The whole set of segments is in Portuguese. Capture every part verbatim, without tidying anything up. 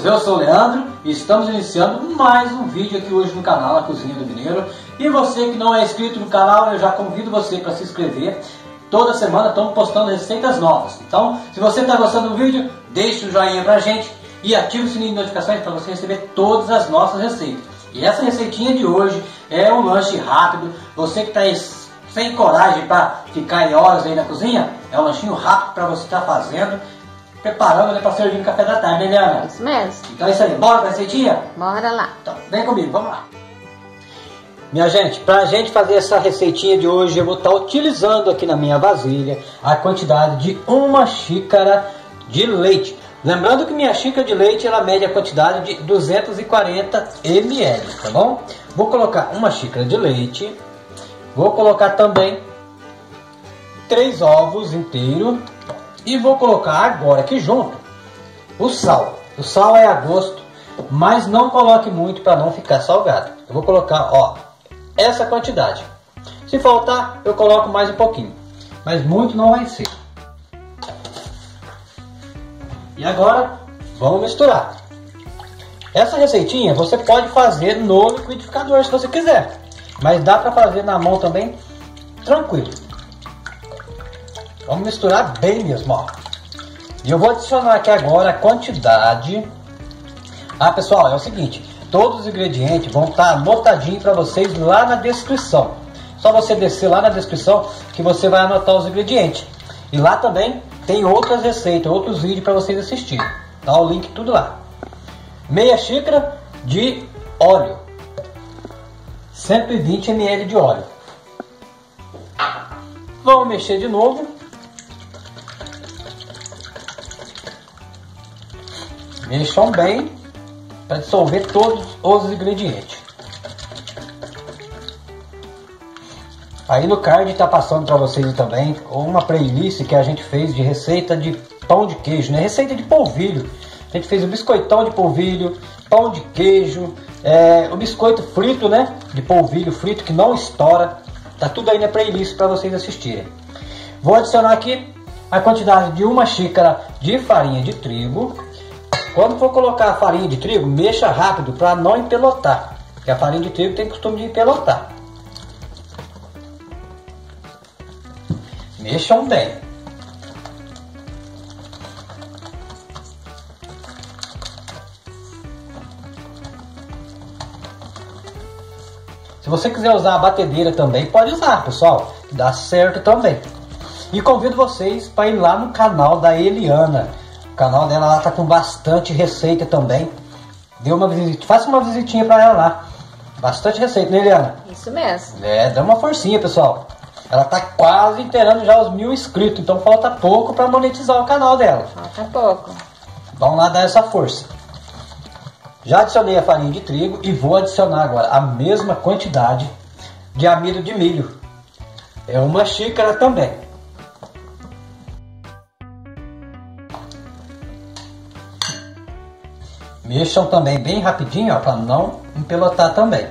amigos, eu sou o Leandro e estamos iniciando mais um vídeo aqui hoje no canal A Cozinha do Mineiro. E você que não é inscrito no canal, eu já convido você para se inscrever. Toda semana estamos postando receitas novas. Então, se você está gostando do vídeo, deixe um joinha pra gente e ative o sininho de notificações para você receber todas as nossas receitas. E essa receitinha de hoje é um lanche rápido. Você que está sem coragem para ficar em horas aí na cozinha, é um lanchinho rápido para você estar tá fazendo, preparando, né, para servir no café da tarde, né, Liana? Isso mesmo. Então é isso aí, bora para a receitinha? Bora lá. Então, vem comigo, vamos lá. Minha gente, para a gente fazer essa receitinha de hoje, eu vou estar utilizando aqui na minha vasilha a quantidade de uma xícara de leite. Lembrando que minha xícara de leite, ela mede a quantidade de duzentos e quarenta mililitros, tá bom? Vou colocar uma xícara de leite. Vou colocar também três ovos inteiros. E vou colocar agora aqui junto o sal. O sal é a gosto, mas não coloque muito para não ficar salgado. Eu vou colocar, ó, essa quantidade. Se faltar, eu coloco mais um pouquinho, mas muito não vai ser. E agora, vamos misturar. Essa receitinha você pode fazer no liquidificador se você quiser, mas dá para fazer na mão também, tranquilo. Vamos misturar bem mesmo, ó. E eu vou adicionar aqui agora a quantidade. Ah, pessoal, é o seguinte, todos os ingredientes vão estar anotadinhos para vocês lá na descrição. Só você descer lá na descrição que você vai anotar os ingredientes. E lá também tem outras receitas, outros vídeos para vocês assistirem. Tá o link tudo lá. Meia xícara de óleo. cento e vinte mililitros de óleo. Vamos mexer de novo. Mexam bem para dissolver todos os ingredientes. Aí no card está passando para vocês também uma playlist que a gente fez de receita de pão de queijo, né? Receita de polvilho. A gente fez o biscoitão de polvilho, pão de queijo, é, o biscoito frito, né? De polvilho frito que não estoura. Tá tudo aí na playlist para vocês assistirem. Vou adicionar aqui a quantidade de uma xícara de farinha de trigo. Quando for colocar a farinha de trigo, mexa rápido para não empelotar, porque a farinha de trigo tem costume de empelotar. Mexam bem. Se você quiser usar a batedeira também, pode usar, pessoal, que dá certo também. E convido vocês para ir lá no canal da Eliana. O canal dela lá tá com bastante receita também. Dê uma visita, faça uma visitinha para ela lá. Bastante receita, né, Eliana? Isso mesmo. É, dá uma forcinha, pessoal. Ela tá quase inteirando já os mil inscritos, então falta pouco para monetizar o canal dela. Falta pouco. Vamos lá dar essa força. Já adicionei a farinha de trigo e vou adicionar agora a mesma quantidade de amido de milho. É uma xícara também. Mexam também bem rapidinho, para não empelotar também.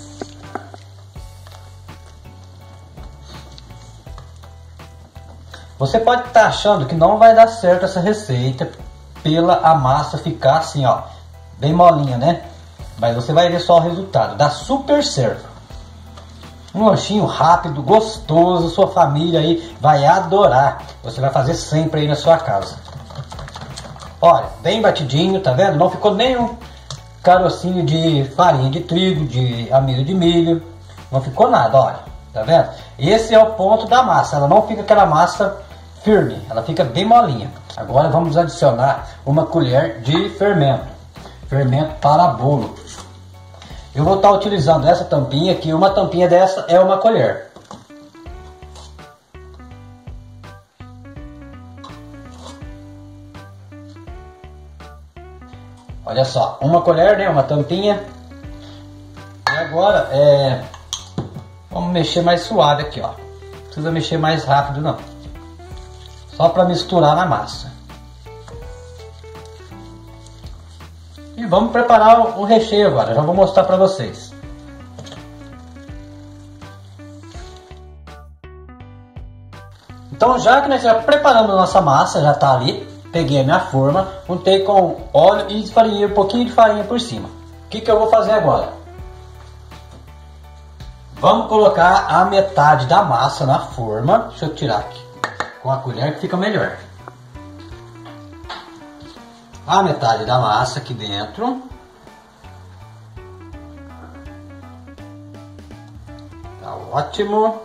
Você pode estar achando que não vai dar certo essa receita pela a massa ficar assim, ó, bem molinha, né? Mas você vai ver só o resultado. Dá super certo. Um lanchinho rápido, gostoso, sua família aí vai adorar. Você vai fazer sempre aí na sua casa. Olha, bem batidinho, tá vendo? Não ficou nem um carocinho de farinha de trigo, de amido de milho. Não ficou nada, olha. Tá vendo? Esse é o ponto da massa. Ela não fica aquela massa firme. Ela fica bem molinha. Agora vamos adicionar uma colher de fermento. Fermento para bolo. Eu vou estar utilizando essa tampinha aqui. Uma tampinha dessa é uma colher. Olha só, uma colher, né? Uma tampinha. E agora, é... vamos mexer mais suave aqui, ó. Não precisa mexer mais rápido, não. Só para misturar na massa. E vamos preparar o recheio agora. Já vou mostrar para vocês. Então, já que nós já preparamos a nossa massa, já está ali. peguei a minha forma, untei com óleo e esfarinhei um pouquinho de farinha por cima. O que que eu vou fazer agora? Vamos colocar a metade da massa na forma. Deixa eu tirar aqui com a colher que fica melhor. A metade da massa aqui dentro. Tá ótimo.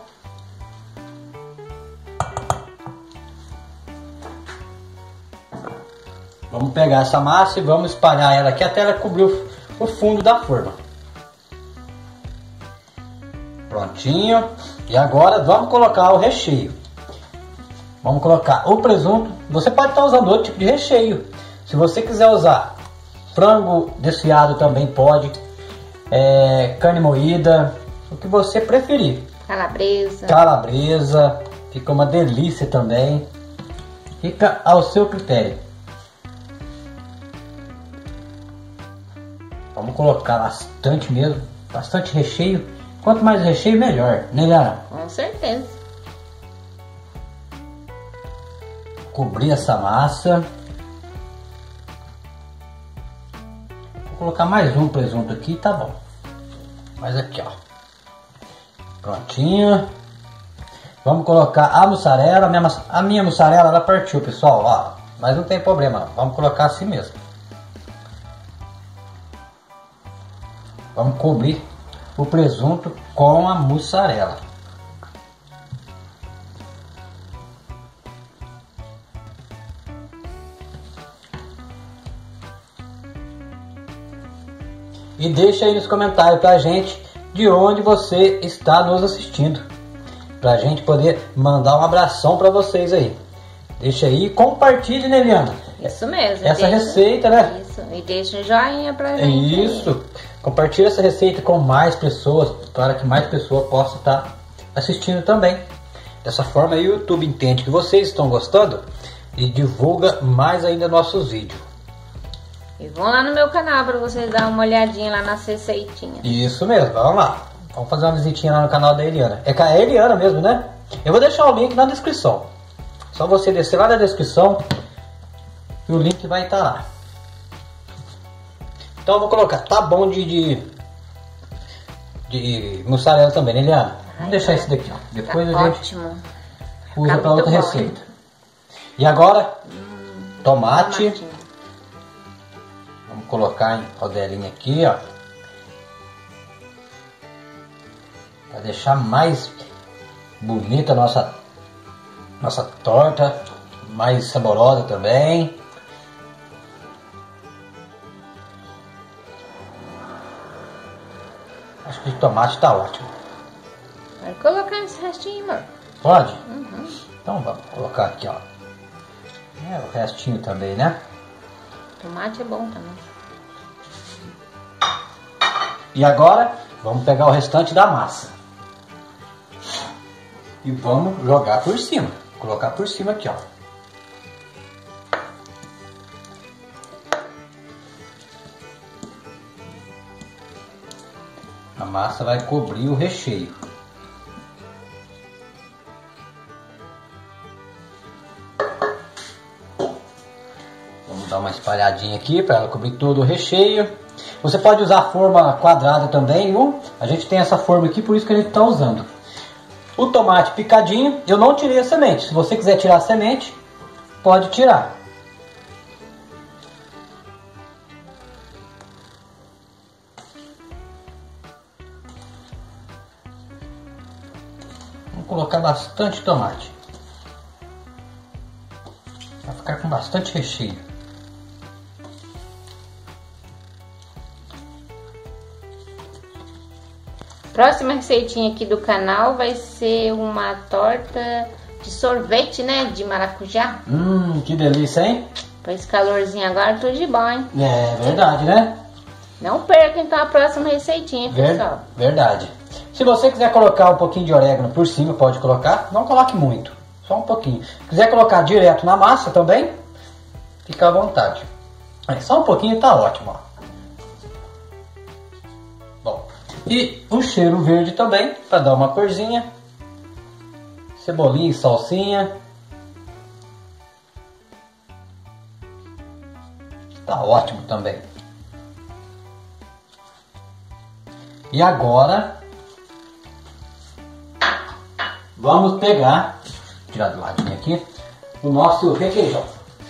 Vamos pegar essa massa e vamos espalhar ela aqui até ela cobrir o fundo da forma. Prontinho. E agora vamos colocar o recheio. Vamos colocar o presunto. Você pode estar usando outro tipo de recheio. Se você quiser usar frango desfiado também pode. É, carne moída. O que você preferir. Calabresa. Calabresa. Fica uma delícia também. Fica ao seu critério. Vamos colocar bastante mesmo. Bastante recheio. Quanto mais recheio, melhor, né, Liana? Com certeza. Cobrir essa massa. Vou colocar mais um presunto aqui, tá bom. Mas aqui, ó. Prontinho. Vamos colocar a mussarela. A minha, a minha mussarela, ela partiu, pessoal, ó. Mas não tem problema, vamos colocar assim mesmo. Vamos cobrir o presunto com a mussarela. E deixa aí nos comentários pra gente de onde você está nos assistindo. Pra gente poder mandar um abração pra vocês aí. Deixa aí e compartilhe, né, Liana? Isso mesmo. Essa deixa, receita, né? Isso. E deixa um joinha pra gente. Isso. Compartilhe essa receita com mais pessoas, para que mais pessoas possam estar assistindo também. Dessa forma aí o YouTube entende que vocês estão gostando e divulga mais ainda nossos vídeos. E vão lá no meu canal para vocês darem uma olhadinha lá nas receitinhas. Isso mesmo, vamos lá. Vamos fazer uma visitinha lá no canal da Eliana. É com a Eliana mesmo, né? Eu vou deixar o link na descrição. Só você descer lá na descrição e o link vai estar lá. Então eu vou colocar, tá bom de, de, de mussarela também, né, Eliana? Vamos deixar esse daqui, ó. Depois tá a gente ótimo. usa para outra bom. receita. E agora, hum, tomate. Tomatinho. Vamos colocar em rodelinha aqui, ó. Para deixar mais bonita a nossa, nossa torta, mais saborosa também. Acho que de tomate tá ótimo. Vai colocar esse restinho, amor. Pode? Uhum. Então vamos colocar aqui, ó. É, o restinho também, né? Tomate é bom também. E agora vamos pegar o restante da massa. E vamos jogar por cima. Colocar por cima aqui, ó. A massa vai cobrir o recheio. Vamos dar uma espalhadinha aqui para ela cobrir todo o recheio. Você pode usar a forma quadrada também, viu? A gente tem essa forma aqui, por isso que a gente está usando. O tomate picadinho, eu não tirei a semente. Se você quiser tirar a semente, pode tirar. Vamos colocar bastante tomate. Vai ficar com bastante recheio. Próxima receitinha aqui do canal vai ser uma torta de sorvete, né? De maracujá. Hum, que delícia, hein? Pra esse calorzinho agora, tudo de bom, hein? É verdade, né? Não perca então a próxima receitinha, Ver, pessoal. verdade. Se você quiser colocar um pouquinho de orégano por cima, pode colocar. Não coloque muito, só um pouquinho. Se quiser colocar direto na massa também, fica à vontade. É, só um pouquinho tá ótimo, ó. Bom, e o cheiro verde também, para dar uma corzinha. Cebolinha e salsinha. Tá ótimo também. E agora vamos pegar, tirar do ladinho aqui, o nosso requeijão.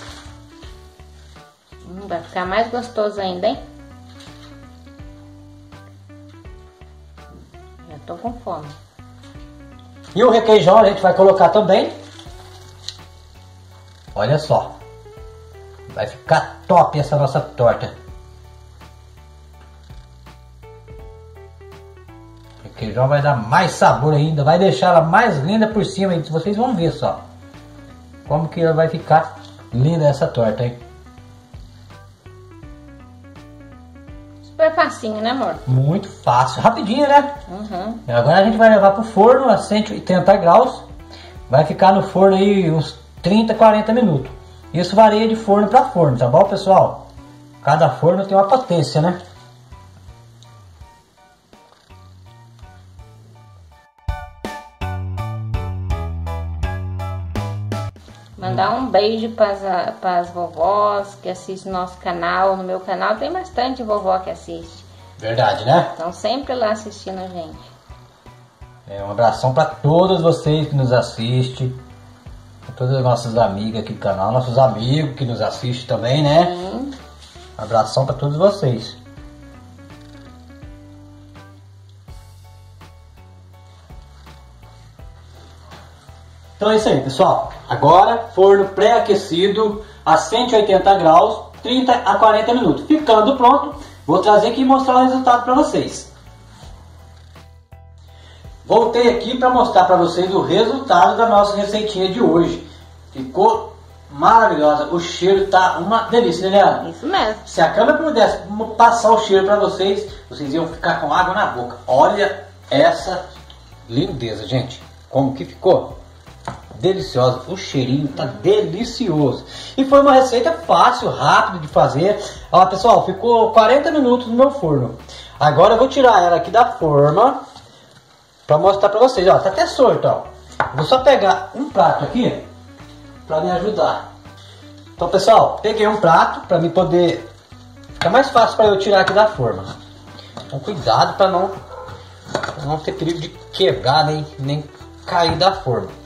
Hum, vai ficar mais gostoso ainda, hein? Já tô com fome. E o requeijão a gente vai colocar também. Olha só. Vai ficar top essa nossa torta. O requeijão vai dar mais sabor ainda. Vai deixar ela mais linda por cima. Vocês vão ver só. Como que ela vai ficar linda essa torta, hein? Super facinho, né, amor? Muito fácil. Rapidinho, né? Uhum. Agora a gente vai levar pro forno a cento e oitenta graus. Vai ficar no forno aí uns trinta, quarenta minutos. Isso varia de forno para forno, tá bom, pessoal? Cada forno tem uma potência, né? Mandar um beijo para as vovós que assistem nosso canal. No meu canal tem bastante vovó que assiste. Verdade, né? Estão sempre lá assistindo a gente. É, um abração para todos vocês que nos assistem. Para todas as nossas amigas aqui do canal. Nossos amigos que nos assistem também, né? Sim. Um abração para todos vocês. Então é isso aí, pessoal. Agora, forno pré-aquecido a cento e oitenta graus, trinta a quarenta minutos. Ficando pronto, vou trazer aqui e mostrar o resultado para vocês. Voltei aqui para mostrar para vocês o resultado da nossa receitinha de hoje. Ficou maravilhosa. O cheiro tá uma delícia, né, Leandro? Isso mesmo. Se a câmera pudesse passar o cheiro para vocês, vocês iam ficar com água na boca. Olha essa lindeza, gente. Como que ficou? Deliciosa, o cheirinho tá delicioso. E foi uma receita fácil, rápida de fazer. Ó, pessoal, ficou quarenta minutos no meu forno. Agora eu vou tirar ela aqui da forma para mostrar para vocês. Ó, tá até solto, ó. Vou só pegar um prato aqui para me ajudar. Então, pessoal, peguei um prato para me poder ficar mais fácil para eu tirar aqui da forma. Então, cuidado para não pra não ter perigo de quebrar nem nem cair da forma.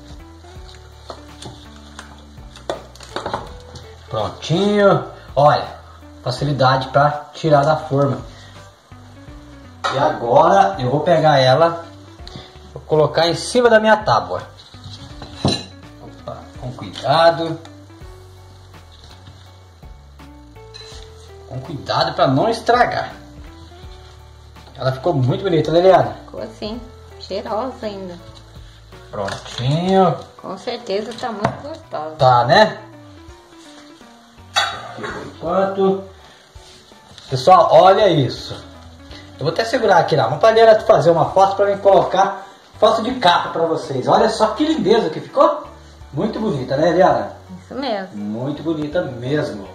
Prontinho, olha, facilidade para tirar da forma. E agora eu vou pegar ela, vou colocar em cima da minha tábua. Opa, com cuidado, com cuidado para não estragar. Ela ficou muito bonita, né, Liliana? Ficou assim, cheirosa ainda. Prontinho. Com certeza tá muito gostosa. Tá, né? Por enquanto. Pessoal, olha isso. Eu vou até segurar aqui na palheira fazer uma foto para mim colocar foto de capa para vocês. Olha só que lindeza que ficou. Muito bonita, né, Eliana? Isso mesmo. Muito bonita mesmo.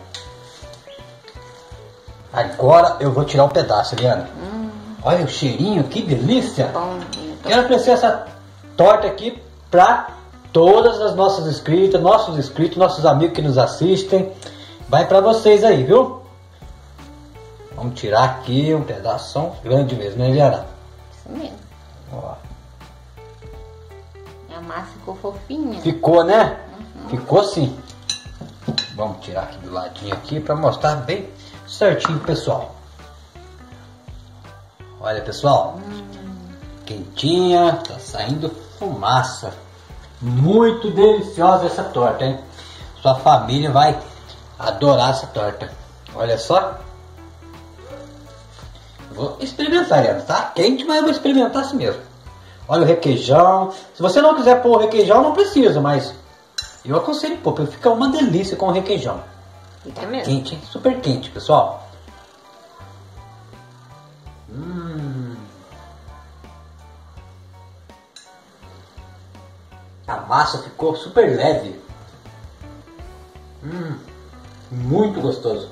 Agora eu vou tirar um pedaço, Eliana. Hum. Olha o cheirinho, que delícia. Bom, Quero oferecer essa torta aqui para todas as nossas inscritas, nossos inscritos, nossos amigos que nos assistem. Vai para vocês aí, viu? Vamos tirar aqui um pedaço grande mesmo, né, Eliana? Isso mesmo. Ó. A massa ficou fofinha. Ficou, né? Uhum. Ficou sim. Vamos tirar aqui do ladinho aqui para mostrar bem certinho, pessoal. Olha, pessoal. Hum. Quentinha, tá saindo fumaça. Muito deliciosa essa torta, hein? Sua família vai adorar essa torta. Olha só. Vou experimentar ela, tá? Quente, mas eu vou experimentar assim mesmo. Olha o requeijão. Se você não quiser pôr o requeijão, não precisa, mas eu aconselho pôr, porque fica uma delícia com o requeijão. Fica mesmo. Quente, hein? Super quente, pessoal. Hum. A massa ficou super leve. Hum. Muito gostoso.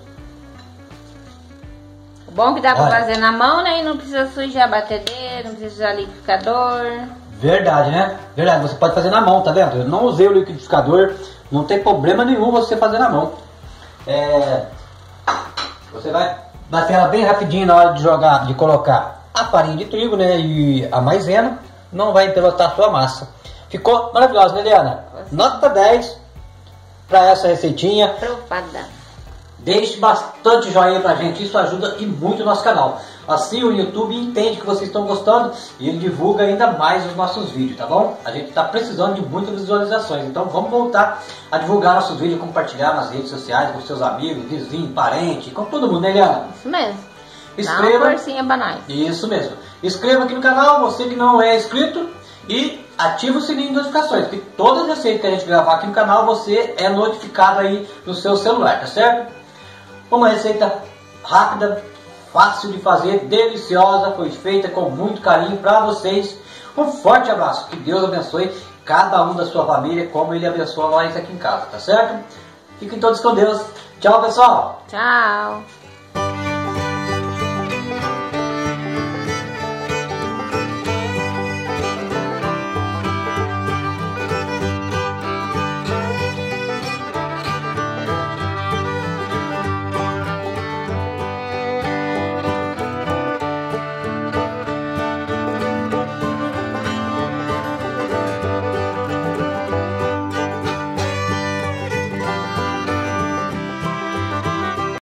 O bom que dá pra Olha. fazer na mão, né? E não precisa sujar a batedeira, não precisa usar liquidificador. Verdade, né? Verdade, você pode fazer na mão, tá vendo? Eu não usei o liquidificador, não tem problema nenhum você fazer na mão. É... Você vai bater ela bem rapidinho na hora de jogar, de colocar a farinha de trigo, né, e a maisena. Não vai empelotar a sua massa. Ficou maravilhosa, né, Eliana? Nota dez para essa receitinha. Aprovada. Deixe bastante joinha pra gente, isso ajuda e muito o nosso canal. Assim o YouTube entende que vocês estão gostando e ele divulga ainda mais os nossos vídeos, tá bom? A gente está precisando de muitas visualizações, então vamos voltar a divulgar nossos vídeos, compartilhar nas redes sociais com seus amigos, vizinhos, parentes, com todo mundo, né, Eliana? Isso mesmo. Inscreva. Dá uma forcinha pra nós. Isso mesmo. Inscreva aqui no canal, você que não é inscrito, e ative o sininho de notificações, porque todas as receitas que a gente gravar aqui no canal, você é notificado aí no seu celular, tá certo? Uma receita rápida, fácil de fazer, deliciosa, foi feita com muito carinho para vocês. Um forte abraço, que Deus abençoe cada um da sua família, como Ele abençoa nós aqui em casa, tá certo? Fiquem todos com Deus. Tchau, pessoal! Tchau!